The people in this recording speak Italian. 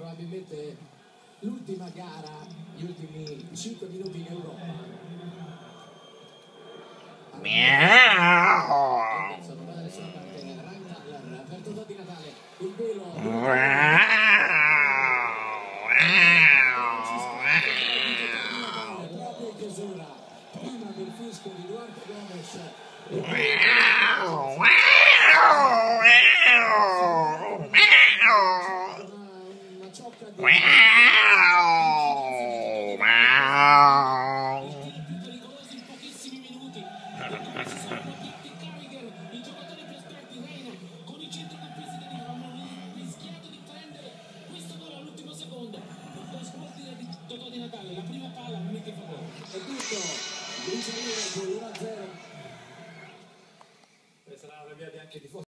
probabilmente l'ultima gara, gli ultimi 5 minuti in Europa. Miau. Sono bene sulla parte Rangtaller per Totò di Natale, il velo proprio in chiusura, prima del fischio di Duarte Gomes. Una ciocca di pericolosi in pochissimi minuti. I giocatori più esperti, Reina, con i centrocampisti che hanno rischiato di prendere questo gol all'ultimo secondo. Lo scoprire di Totò di Natale, la prima palla non è che fa gol. È tutto, vince Liverpool 1-0. Sarà arrabbiati anche i tifosi.